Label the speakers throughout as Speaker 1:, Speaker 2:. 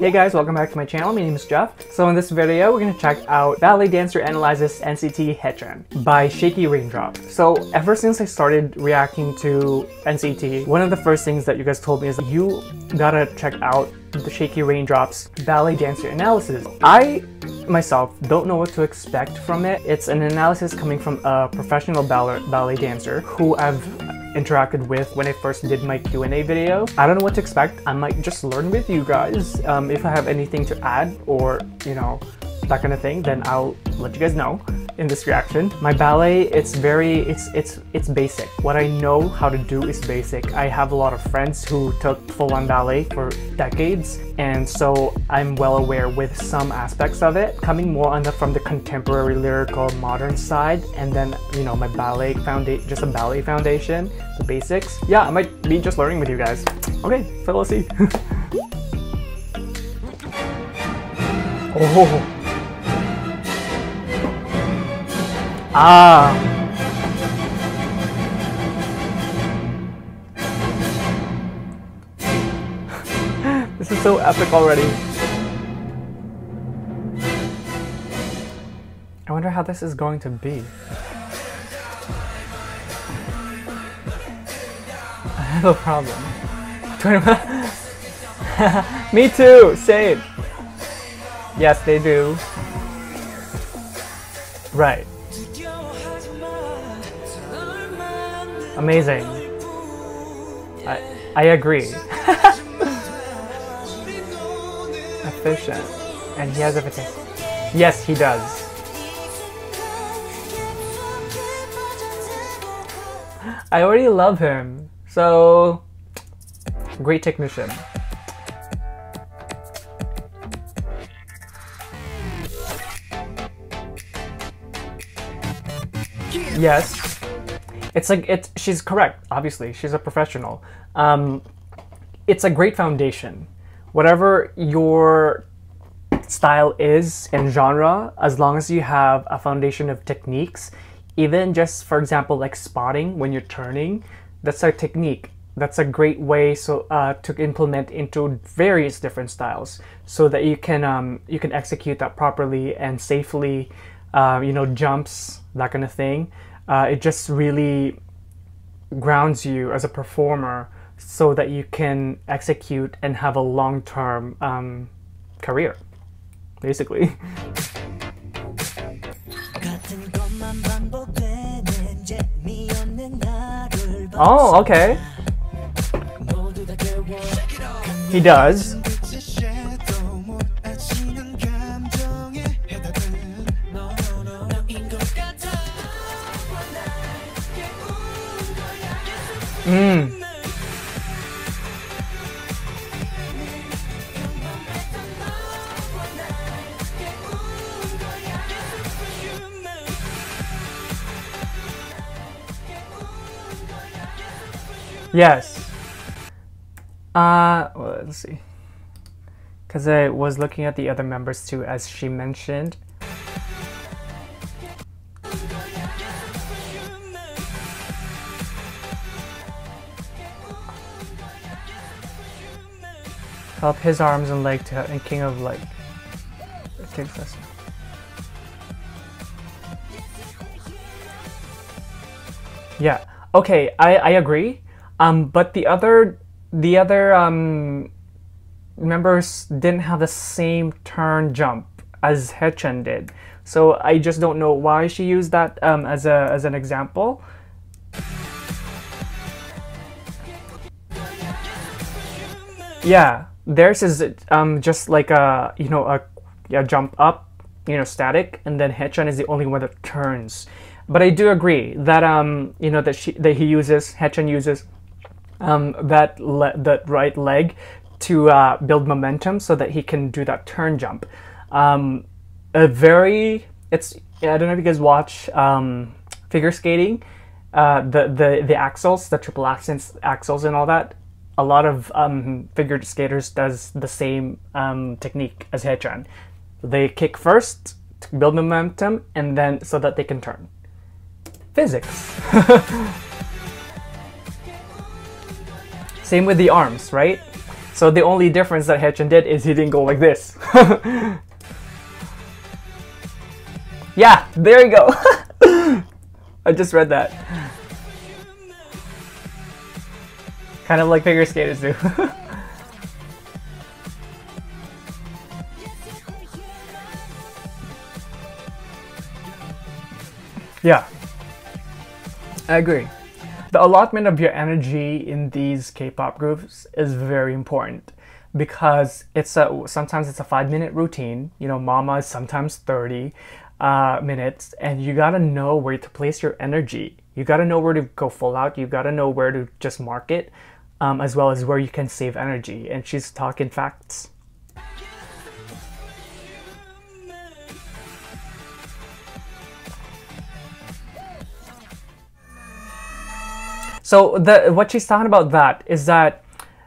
Speaker 1: Hey guys, welcome back to my channel. My name is Jeff. So in this video, we're going to check out Ballet Dancer Analyzes NCT Haechan by Shaky Raindrop. So ever since I started reacting to NCT, one of the first things that you guys told me is that you gotta check out the Shaky Raindrop's Ballet Dancer Analysis. I myself don't know what to expect from it. It's an analysis coming from a professional ballet dancer who I've interacted with when I first did my Q&A video. I don't know what to expect. I might just learn with you guys. If I have anything to add or, you know, that kind of thing, then I'll let you guys know in this reaction. My ballet, it's basic. What I know how to do is basic. I have a lot of friends who took full-on ballet for decades, and so I'm well aware with some aspects of it, coming more on from the contemporary lyrical modern side, and then, you know, my ballet foundation, just a ballet foundation, the basics. Yeah, I might be just learning with you guys. Okay, so let's see. Oh. Ah. This is so epic already. I wonder how this is going to be. I have a problem. Me too, same. Yes, they do. Right. Amazing. I agree. Efficient. And he has everything. Yes, he does. I already love him. So, great technician. Yes. It's like, she's correct, obviously. She's a professional. It's a great foundation. Whatever your style is and genre, as long as you have a foundation of techniques, even just, for example, like spotting when you're turning, that's a technique. That's a great way to implement into various different styles so that you can execute that properly and safely, you know, jumps, that kind of thing. It just really grounds you as a performer so that you can execute and have a long-term career, basically. Oh, okay. He does. Yes. Well, let's see. Because I was looking at the other members too, as she mentioned. Help his arms and leg to and King of Leg. Yeah. Okay, I agree. But the other members didn't have the same turn jump as Haechan did. So I just don't know why she used that as an example. Yeah. Theirs is just like a, you know, a jump up, you know, static, and then Haechan is the only one that turns. But I do agree that you know, that Haechan uses that right leg to build momentum so that he can do that turn jump. I don't know if you guys watch figure skating, the axles, the triple axles and all that. A lot of figure skaters does the same technique as Haechan. They kick first to build momentum, and then so that they can turn. Physics. Same with the arms, right? So the only difference that Haechan did is he didn't go like this. Yeah, there you go. I just read that. Kind of like figure skaters do. Yeah, I agree. The allotment of your energy in these K-pop groups is very important because sometimes it's a 5-minute routine. You know, Mama is sometimes 30 minutes, and you gotta know where to place your energy. You gotta know where to go full out. You gotta know where to just mark it, as well as where you can save energy. And she's talking facts. So what she's talking about that is that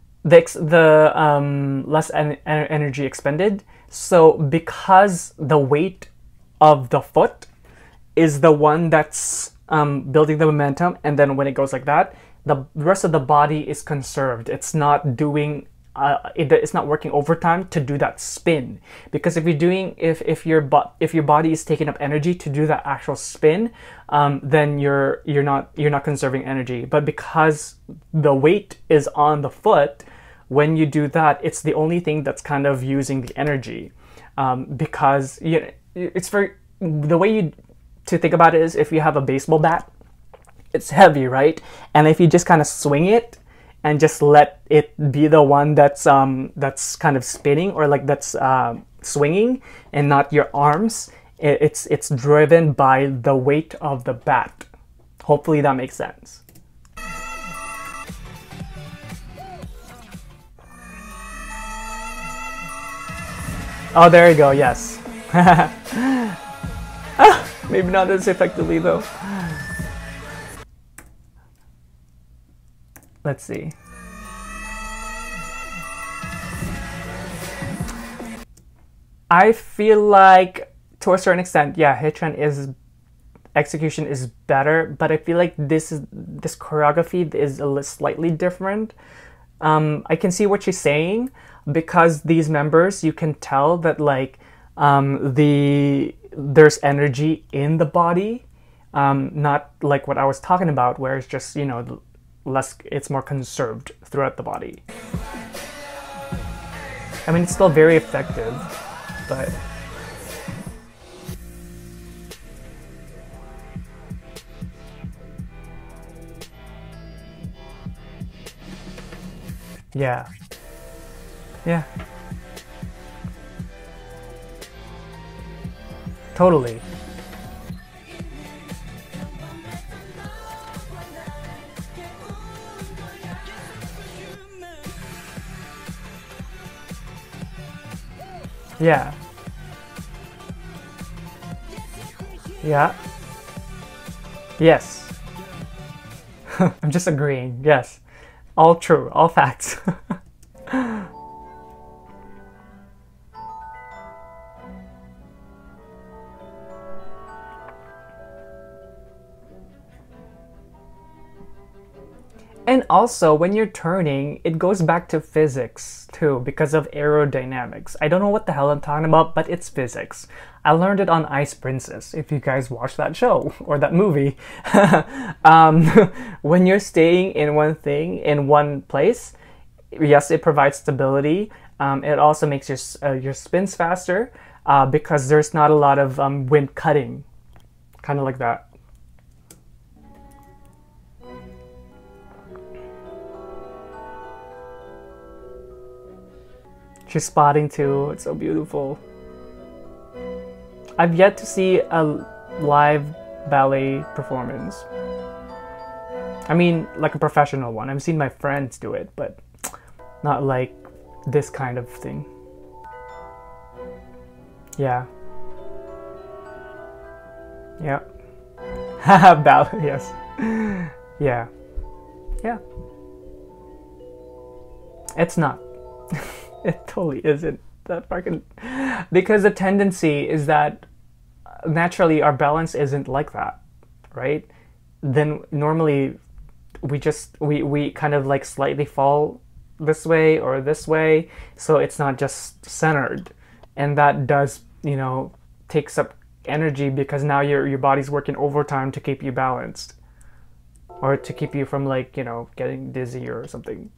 Speaker 1: the less energy expended. So because the weight of the foot is the one that's building the momentum, and then when it goes like that, the rest of the body is conserved. It's not doing it's not working overtime to do that spin, because if your body is taking up energy to do that actual spin, then you're not conserving energy. But because the weight is on the foot, when you do that, it's the only thing that's kind of using the energy, because it's very, the way to think about it is, if you have a baseball bat, it's heavy, right? And if you just kind of swing it and just let it be the one that's kind of spinning, or like that's swinging, and not your arms, it's driven by the weight of the bat. Hopefully that makes sense. Oh, there you go. Yes. Maybe not as effectively though. Let's see. I feel like, to a certain extent, yeah, Haechan execution is better, but I feel like this choreography is slightly different. I can see what she's saying, because these members, you can tell that like there's energy in the body, not like what I was talking about, where it's just, you know, it's more conserved throughout the body. I mean, it's still very effective, but yeah, yeah, totally. Yeah. Yeah. Yes. I'm just agreeing. Yes. All true. All facts. And also, when you're turning, it goes back to physics too, because of aerodynamics. I don't know what the hell I'm talking about, but it's physics. I learned it on Ice Princess, if you guys watch that show or that movie. When you're staying in one thing, in one place, yes, it provides stability. It also makes your spins faster, because there's not a lot of wind cutting, kind of like that. She's spotting too. It's so beautiful. I've yet to see a live ballet performance. I mean, like a professional one. I've seen my friends do it, but not like this kind of thing. Yeah. Yeah. Ballet, yes. Yeah. Yeah. It's not. It totally isn't that fucking, because the tendency is that naturally our balance isn't like that, right? Then normally we kind of like slightly fall this way or this way, so it's not just centered. And that does, you know, takes up energy because now your body's working overtime to keep you balanced, or to keep you from, like, you know, getting dizzy or something.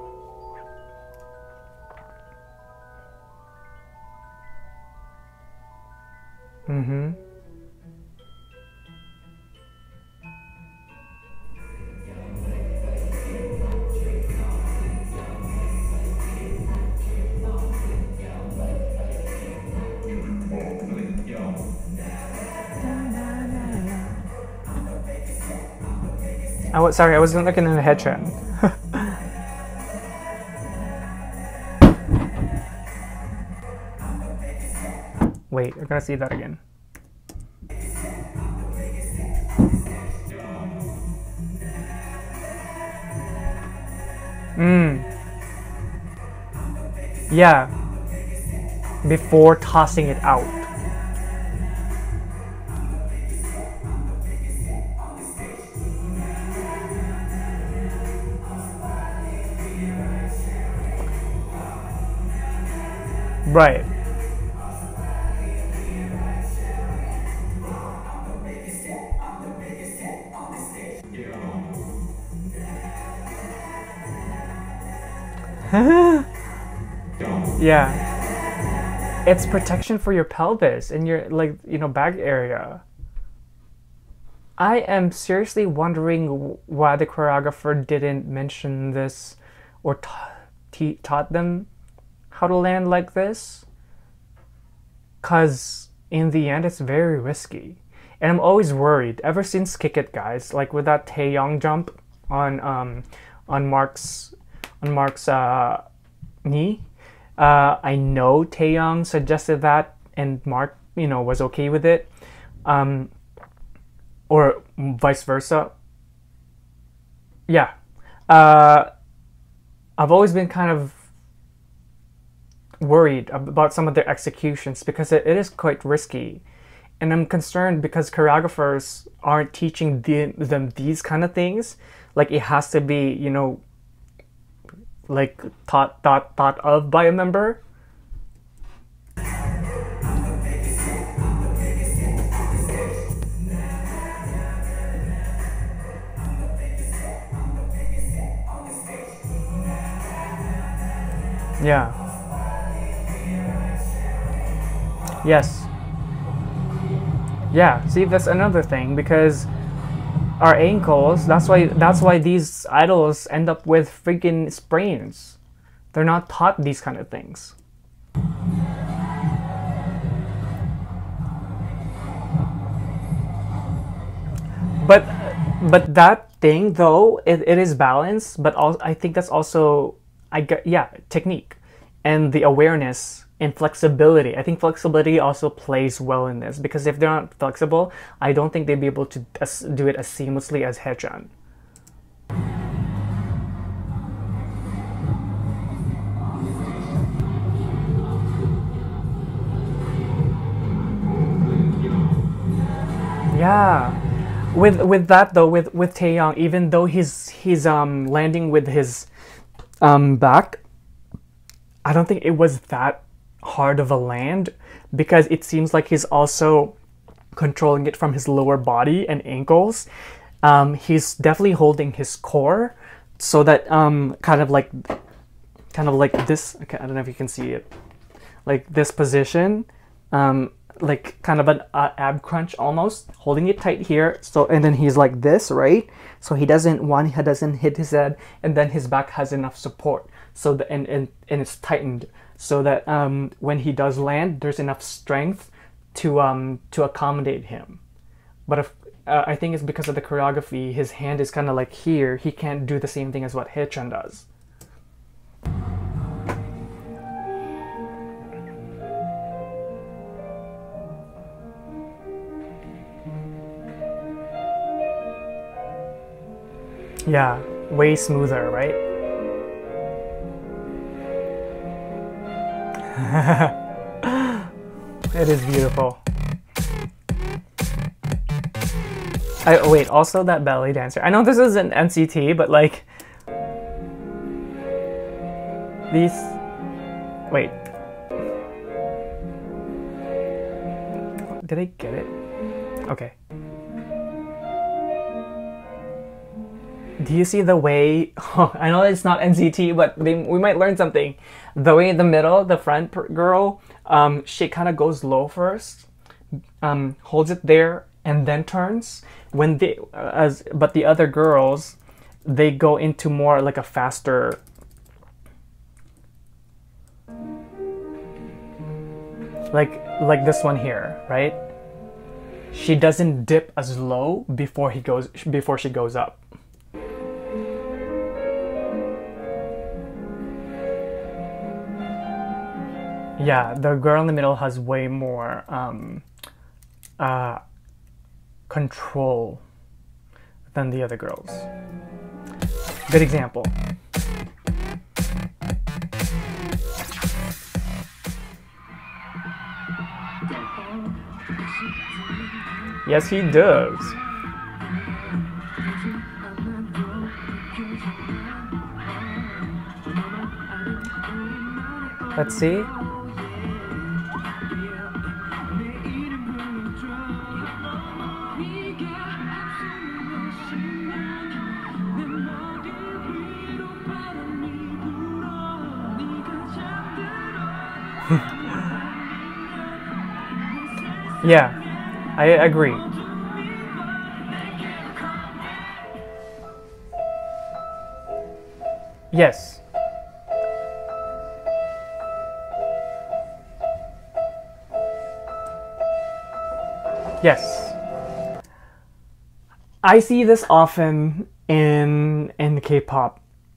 Speaker 1: Mm-hmm. Sorry, I wasn't looking at the Haechan. Wait, I gotta see that again. Yeah. Before tossing it out. Right. Yeah. It's protection for your pelvis and your, like, you know, back area. I am seriously wondering why the choreographer didn't mention this or taught them how to land like this. Cause in the end, it's very risky. And I'm always worried, ever since Kick It, guys, like with that Taeyong jump on Mark's knee. I know Taeyong suggested that, and Mark, you know, was okay with it, or vice versa. Yeah, I've always been kind of worried about some of their executions because it is quite risky, and I'm concerned because choreographers aren't teaching them these kind of things. Like, it has to be, you know, like thought of by a member. Yeah. Yes. Yeah, see, that's another thing, because our ankles, that's why these idols end up with freaking sprains. They're not taught these kind of things. But that thing though, it is balance, but I think that's also, yeah, technique and the awareness and flexibility. I think flexibility also plays well in this, because if they're not flexible, I don't think they'd be able to do it as seamlessly as Haechan. Yeah, with that though, with Taeyong, even though he's landing with his back, I don't think it was that hard of a land, because it seems like he's also controlling it from his lower body and ankles. He's definitely holding his core, so that kind of like this. Okay, I don't know if you can see it, like this position, like kind of an ab crunch almost, holding it tight here. So, and then he's like this, right? So he doesn't hit his head, and then his back has enough support. So and it's tightened, so that when he does land, there's enough strength to accommodate him. But if I think it's because of the choreography, his hand is kind of like here. He can't do the same thing as what Haechan does. Yeah, way smoother, right? It is beautiful. Wait, also that ballet dancer. I know this isn't NCT, but like, These, wait. Did I get it? Okay. Do you see the way, oh, I know it's not NCT, but we might learn something. The way in the middle, the front girl, she kind of goes low first, holds it there, and then turns. When they, but the other girls, they go into more like a faster, like this one here, right? She doesn't dip as low before she goes up. Yeah, the girl in the middle has way more control than the other girls. Good example. Yes, he does. Let's see. Yeah, I agree. Yes. Yes. I see this often in K-pop.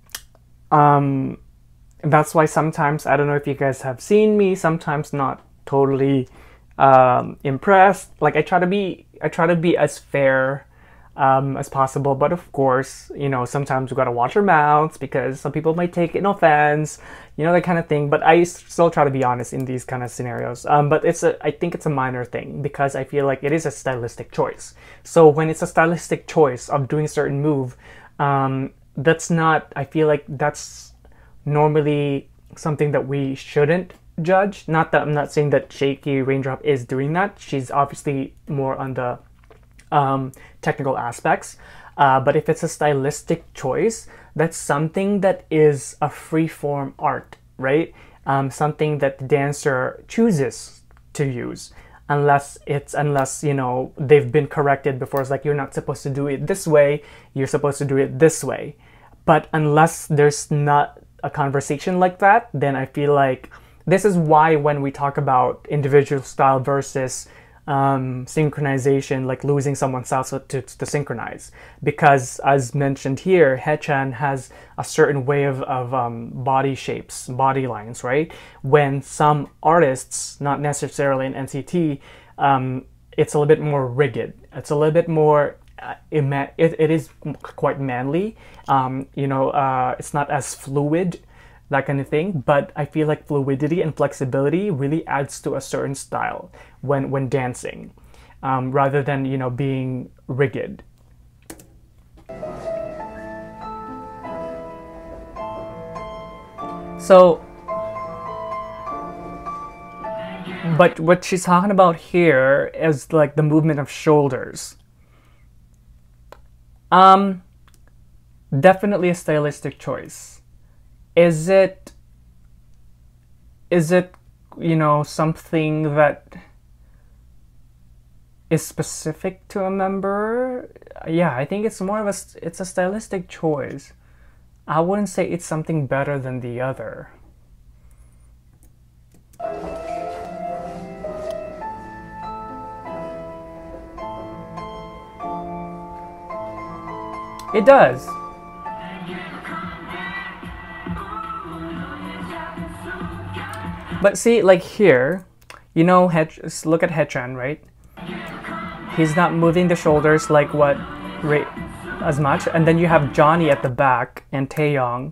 Speaker 1: That's why sometimes, I don't know if you guys have seen me, sometimes not totally impressed. Like I try to be as fair as possible, but of course, you know, sometimes we gotta watch our mouths because some people might take it in offense, you know, that kind of thing. But I still try to be honest in these kind of scenarios. But I think it's a minor thing because I feel like it is a stylistic choice. So when it's a stylistic choice of doing a certain move, that's not, I feel like that's normally something that we shouldn't judge. Not that I'm not saying that Shaky Raindrop is doing that. She's obviously more on the technical aspects. But if it's a stylistic choice, that's something that is a free-form art, right? Something that the dancer chooses to use. Unless you know, they've been corrected before. It's like, you're not supposed to do it this way, you're supposed to do it this way. But unless there's not a conversation like that, then I feel like this is why when we talk about individual style versus synchronization, like losing someone's style to synchronize. Because as mentioned here, Haechan has a certain way of body shapes, body lines, right? When some artists, not necessarily in NCT, it's a little bit more rigid. It's a little bit more, it is quite manly. You know, it's not as fluid, that kind of thing, but I feel like fluidity and flexibility really adds to a certain style when dancing, rather than, you know, being rigid. So, but what she's talking about here is like the movement of shoulders. Definitely a stylistic choice. Is it, you know, something that is specific to a member? Yeah, I think it's more of it's a stylistic choice. I wouldn't say it's something better than the other. It does. But see, like here, you know, look at Haechan, right? He's not moving the shoulders like what as much. And then you have Johnny at the back and Taeyong.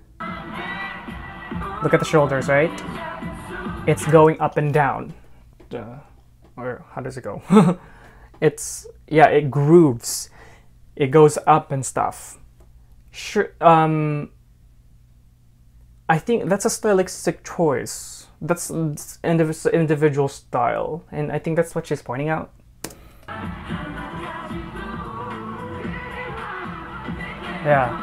Speaker 1: Look at the shoulders, right? It's going up and down. Or how does it go? It's, yeah, it grooves. It goes up and stuff. Sure, I think that's a stylistic choice. That's individual style, and I think that's what she's pointing out. Yeah.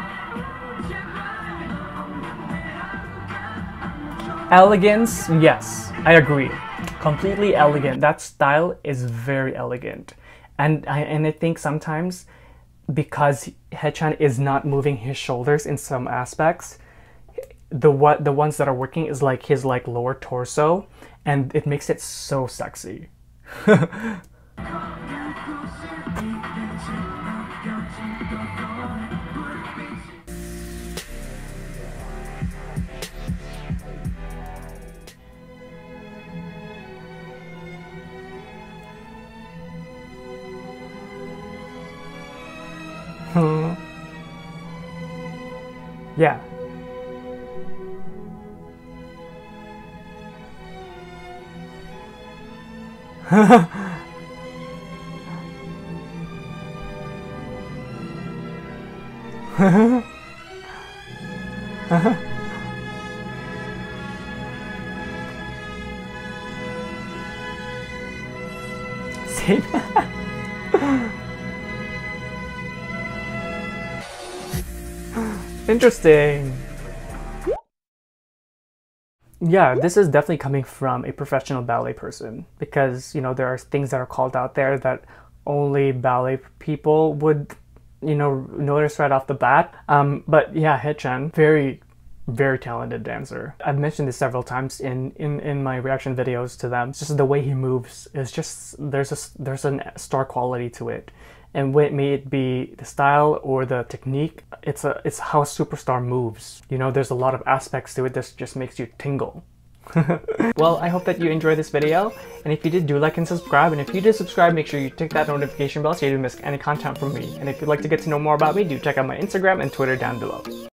Speaker 1: Elegance, yes, I agree. Completely elegant. That style is very elegant. And I think sometimes because Haechan is not moving his shoulders in some aspects, the ones that are working is like his like lower torso, and it makes it so sexy. Yeah. See? Interesting. Yeah, this is definitely coming from a professional ballet person, because, you know, there are things that are called out there that only ballet people would, you know, notice right off the bat. But yeah, Haechan, very, very talented dancer. I've mentioned this several times in my reaction videos to them. It's just the way he moves is just, there's a star quality to it. And may it be the style or the technique, it's how a superstar moves. You know, there's a lot of aspects to it that just makes you tingle. Well, I hope that you enjoyed this video, and if you did, do like and subscribe, and if you did subscribe, make sure you tick that notification bell so you don't miss any content from me. And if you'd like to get to know more about me, do check out my Instagram and Twitter down below.